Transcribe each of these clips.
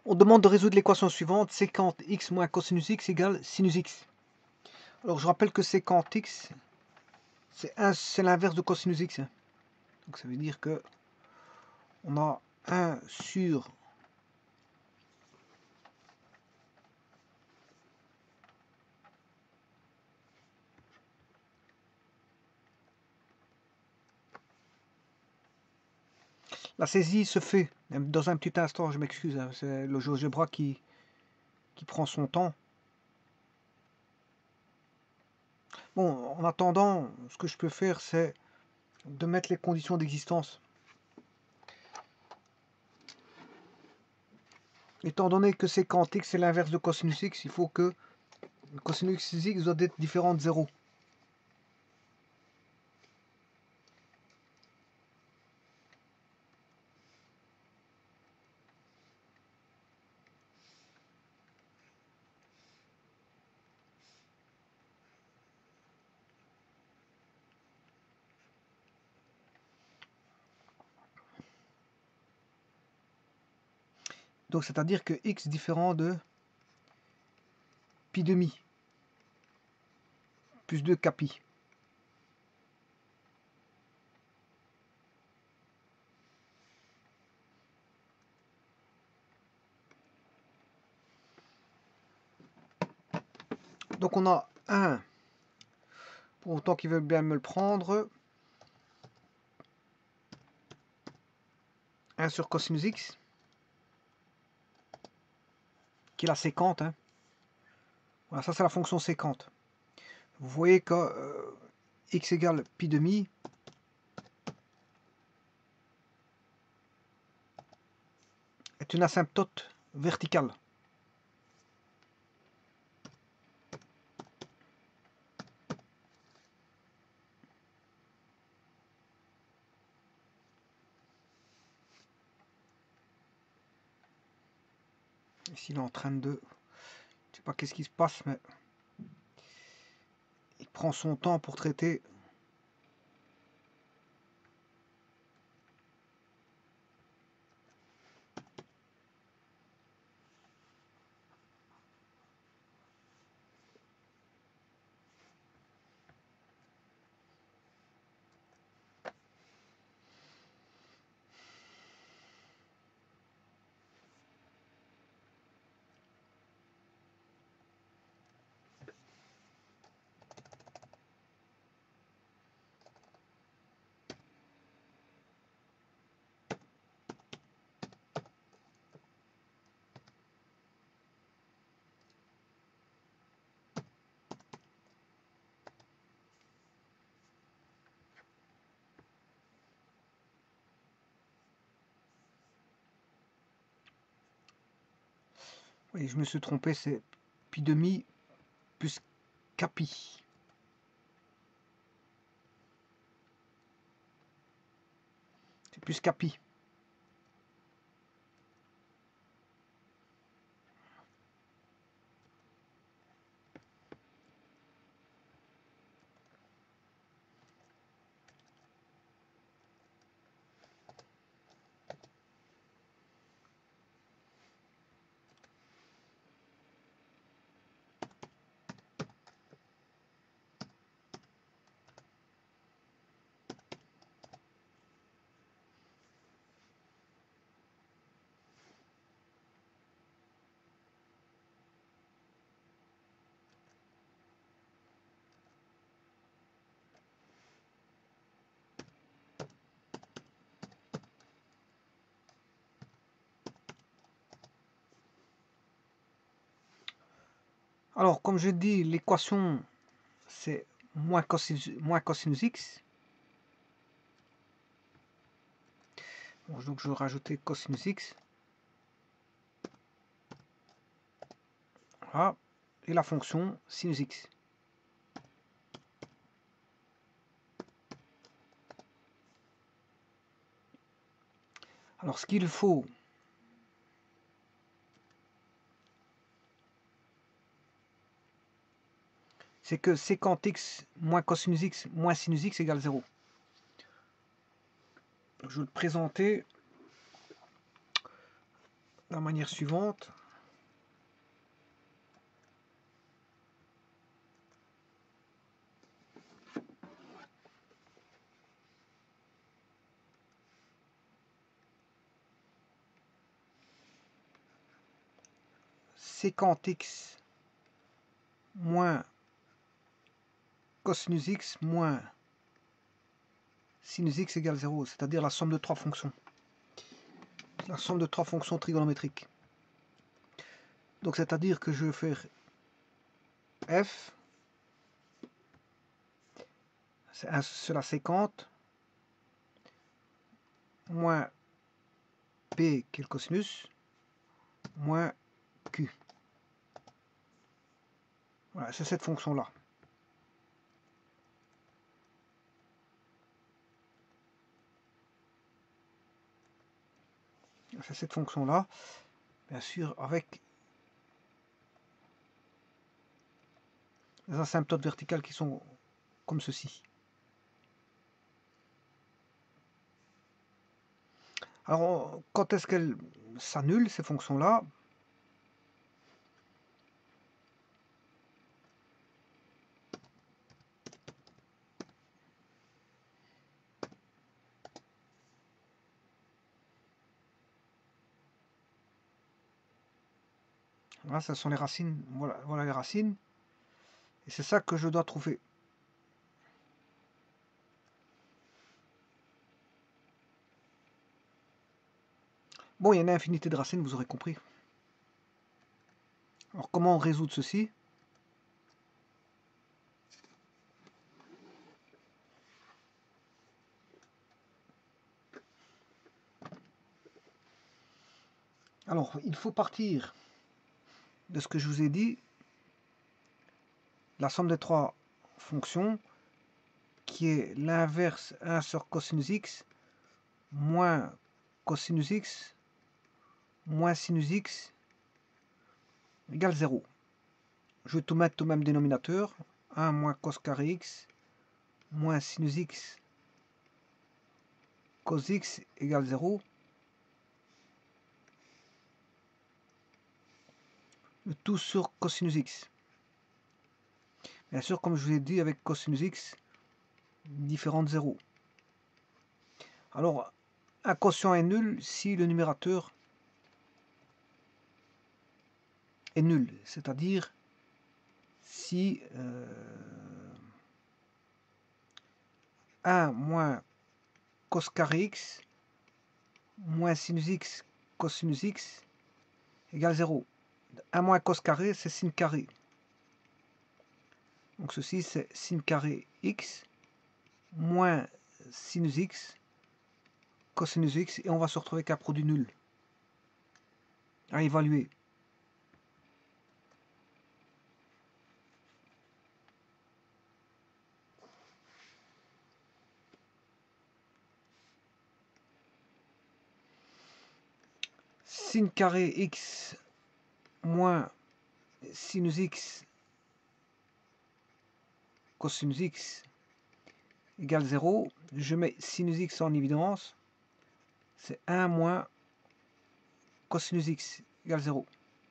On demande de résoudre l'équation suivante, sécant x moins cosinus x égale sinus x. Alors je rappelle que sécant x, c'est l'inverse de cosinus x. Donc ça veut dire que on a 1 sur la saisie se fait dans un petit instant, je m'excuse, hein, c'est le GeoGebra qui prend son temps. Bon, en attendant, ce que je peux faire, c'est de mettre les conditions d'existence. Étant donné que sécant x c'est l'inverse de cosinus x, il faut que cosinus x doit être différent de 0. Donc c'est-à-dire que x différent de pi demi plus 2 kpi. Donc on a 1, pour autant qu'il veut bien me le prendre, 1 sur cosinus x, qui est la sécante. Hein. Voilà, ça c'est la fonction sécante. Vous voyez que x égale pi demi est une asymptote verticale. Ici il est en train de... Je sais pas qu'est-ce qui se passe, mais il prend son temps pour traiter. Oui, je me suis trompé, c'est pi demi plus kpi. C'est plus kpi. Alors, comme je dis, l'équation, c'est moins cosinus x. Bon, donc, je vais rajouter cosinus x. Voilà. Et la fonction sinus x. Alors, ce qu'il faut, c'est que sécant x moins cosinus x moins sinus x égale 0. Je vais le présenter la manière suivante. Sécante x moins cosinus x moins sinus x égale 0, c'est-à-dire la somme de trois fonctions. La somme de trois fonctions trigonométriques. Donc c'est-à-dire que je vais faire f, c'est la sécante, moins p qui est le cosinus, moins q. Voilà, c'est cette fonction-là. C'est cette fonction-là, bien sûr, avec les asymptotes verticales qui sont comme ceci. Alors, quand est-ce qu'elles s'annulent, ces fonctions-là? Voilà, ce sont les racines. Voilà les racines. Et c'est ça que je dois trouver. Bon, il y a une infinité de racines, vous aurez compris. Alors, comment résoudre ceci? Alors, il faut partir de ce que je vous ai dit, la somme des trois fonctions, qui est l'inverse 1 sur cosinus x, moins cosinus x, moins sinus x, égale 0. Je vais tout mettre au même dénominateur, 1 moins cos carré x, moins sinus x, cos x égale 0. Le tout sur cosinus x. Bien sûr, comme je vous ai dit, avec cosinus x, différent de 0. Alors, un quotient est nul si le numérateur est nul, c'est-à-dire si 1 moins cos carré x moins sinus x cosinus x égale 0. 1 moins cos carré, c'est sin carré. Donc ceci, c'est sin carré x moins sinus x cosinus x, et on va se retrouver avec un produit nul à évaluer. Sin carré x moins sinus x cosinus x égale 0. Je mets sinus x en évidence. C'est 1 moins cosinus x égale 0.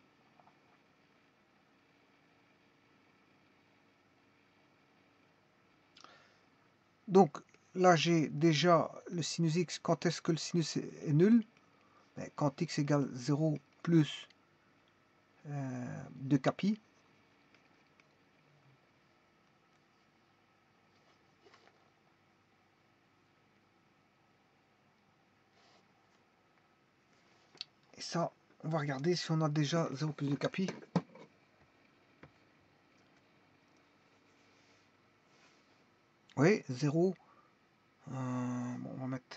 Donc là, j'ai déjà le sinus x. Quand est-ce que le sinus est nul? Quand x égale 0 plus 2 capi. Et ça, on va regarder si on a déjà 0 plus 2 capi. Oui, 0. Bon, on va mettre...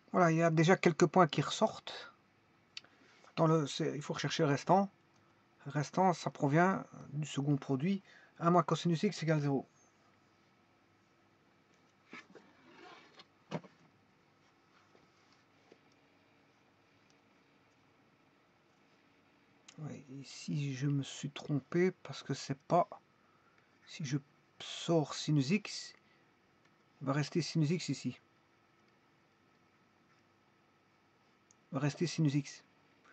Voilà, il y a déjà quelques points qui ressortent. Il faut rechercher le restant. Le restant, ça provient du second produit. 1 moins cosinus x égale 0. Ouais, ici, je me suis trompé parce que c'est pas... Si je sors sinus x, il va rester sinus x ici. Il va rester sinus x.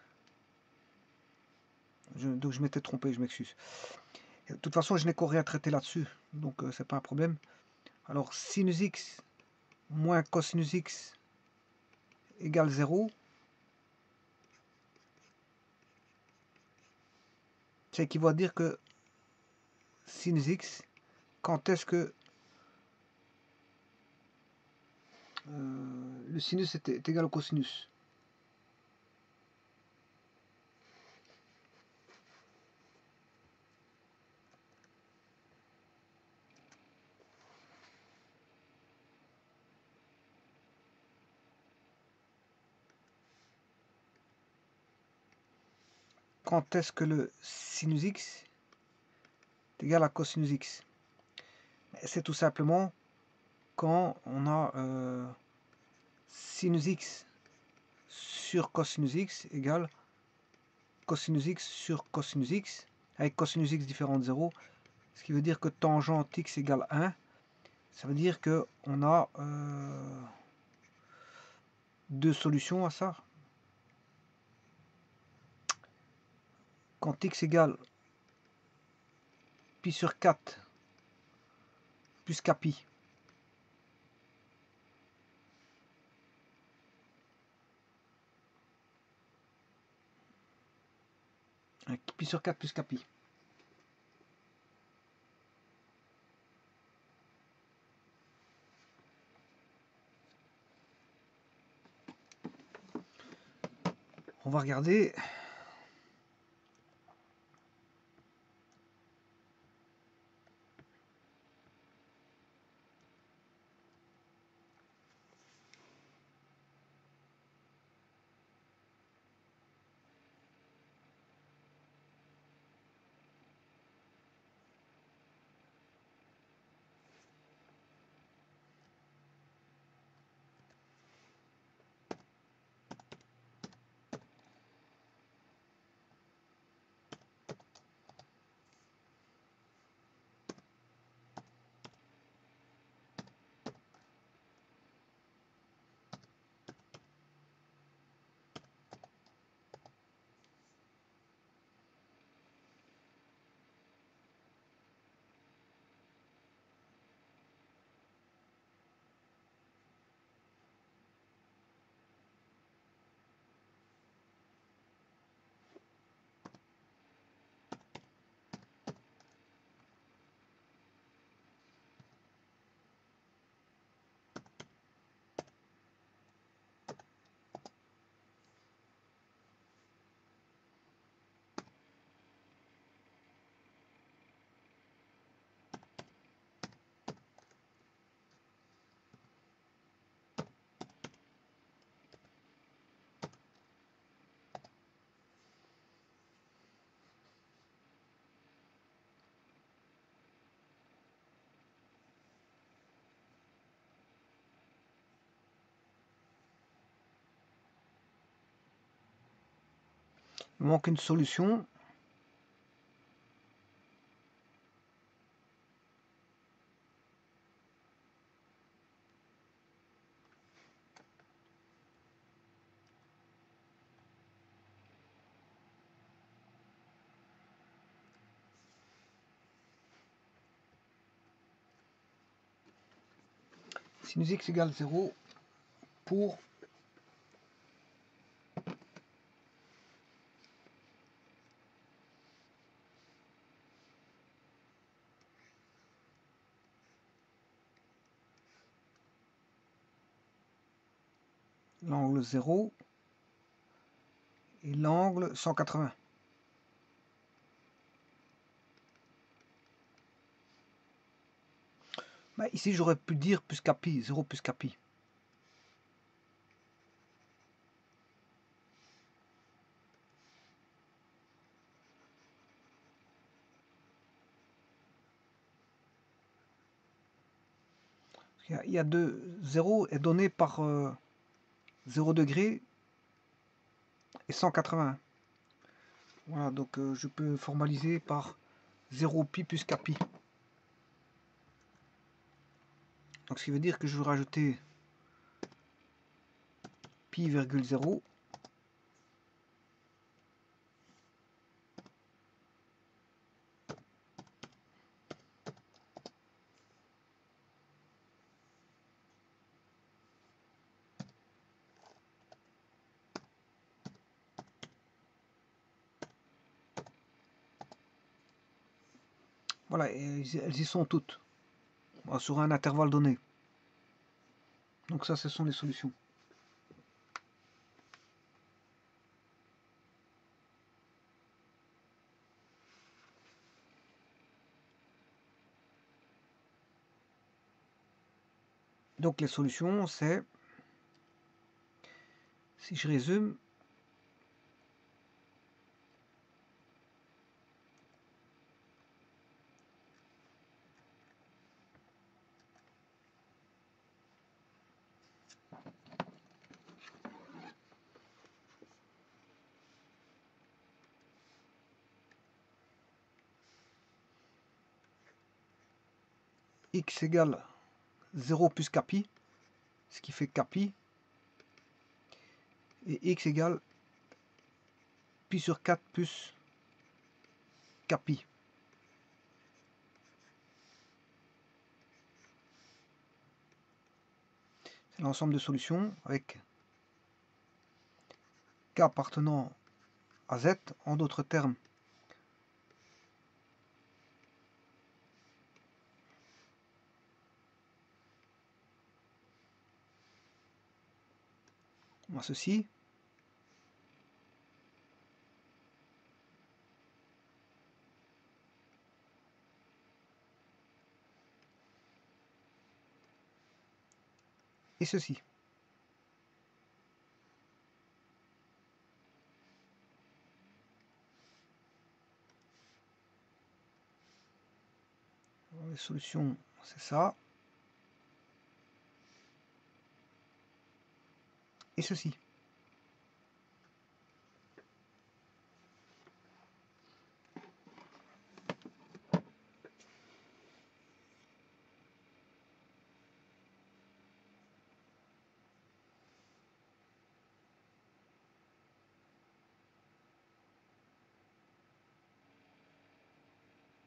Donc je m'étais trompé, je m'excuse. De toute façon, je n'ai qu'à rien traiter là-dessus, donc c'est pas un problème. Alors sinus x moins cosinus x égale 0. Ça équivaut à dire que sinus x, quand est-ce que le sinus est égal au cosinus? Quand est-ce que le sinus x est égal à cosinus x? C'est tout simplement quand on a sinus x sur cosinus x égale cosinus x sur cosinus x, avec cosinus x différent de 0, ce qui veut dire que tangente x égale 1. Ça veut dire qu'on a deux solutions à ça. Quand x égale pi sur 4 plus kpi, pi sur 4 plus kpi. On va regarder. Il manque une solution. Sinus x égale 0 pour l'angle 0 et l'angle 180. Bah, ici, j'aurais pu dire plus kpi, 0 plus kpi. Il y a 0 est donné par 0 degré et 180. Voilà, donc je peux formaliser par 0 pi plus kpi. Donc ce qui veut dire que je vais rajouter pi virgule 0. Voilà, et elles y sont toutes, sur un intervalle donné. Donc ça, ce sont les solutions. Donc les solutions, c'est, si je résume, x égale 0 plus kpi, ce qui fait kpi, et x égale pi sur 4 plus kpi. C'est l'ensemble de solutions avec k appartenant à z, en d'autres termes. On a ceci. Et ceci. Alors, les solutions, c'est ça. Et ceci.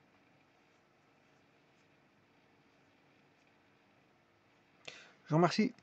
Je vous remercie.